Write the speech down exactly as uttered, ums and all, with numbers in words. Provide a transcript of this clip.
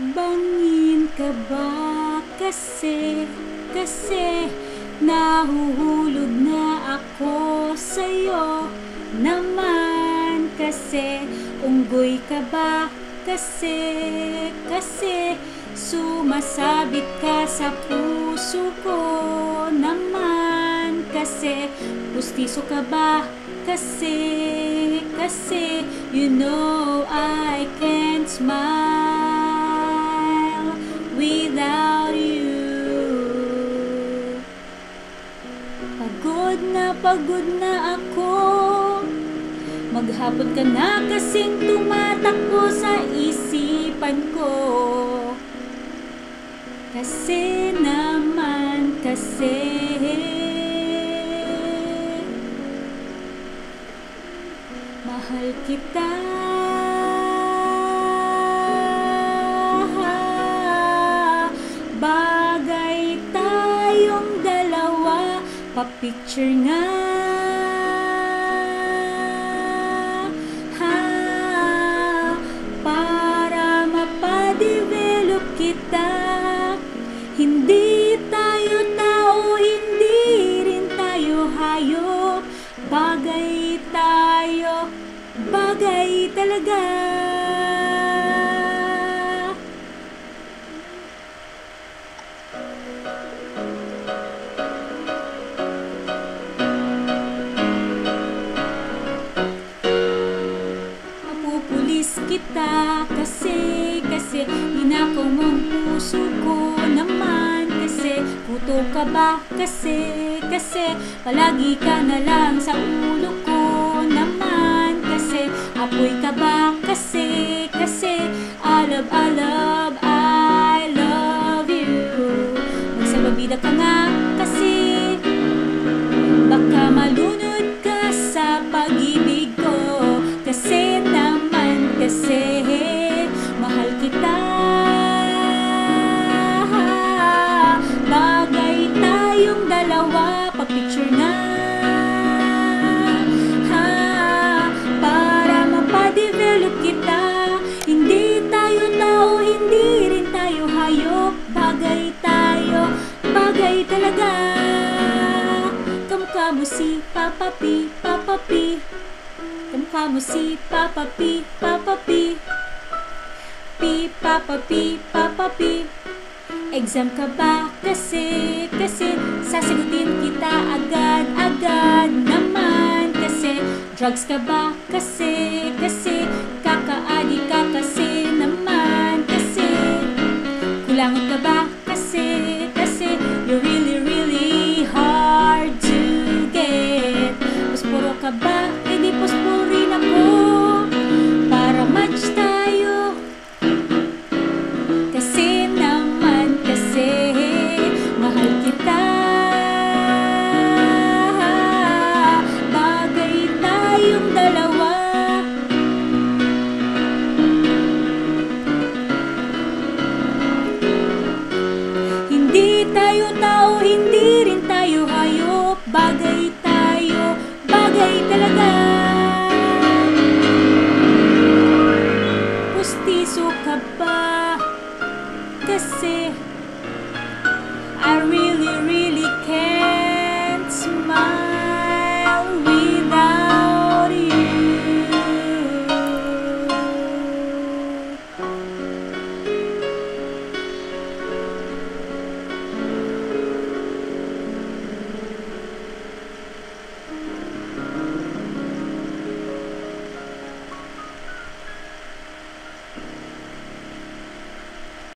Bangin ka ba kasi, kasi nahuhulog na ako sa'yo naman kasi. Unggoy ka ba kasi, kasi sumasabit ka sa puso ko naman kasi. Pustiso ka ba kasi, kasi you know I can't smile without you. Pagod na pagod na ako, maghapon ka na kasing tumatakbo sa isipan ko. Kasi naman kasi mahal kita. Bagay tayong dalawa, pa-picture nga. Ha, para mapadevelop kita. Hindi tayo tao, hindi rin tayo hayop. Bagay tayo, bagay talaga. Mapupulis kita kasi, kasi ninakaw mong puso ko naman kasi. Kuto ka ba kasi, kasi palagi ka na lang sa ulo ko naman kasi. Apoy ka ba kasi, kasi alab alab I love you. Magsababida ka nga kasi, baka malunod ka sa pag-ibig ko. Kasi naman kasi mahal kita. Bagay tayong dalawa, pag-picture na. Ha, para mapadevelop kita. Hindi tayo tao, hindi rin tayo hayop. Bagay tayo, bagay talaga. Kamukha mo si Papa P, Papa P. Kamukha mo si Papa P, Papa P. P, Papa P, Papa P. Exam ka ba kasi, kasi sasagutin kita agad-agad naman kasi. Drugs ka ba kasi,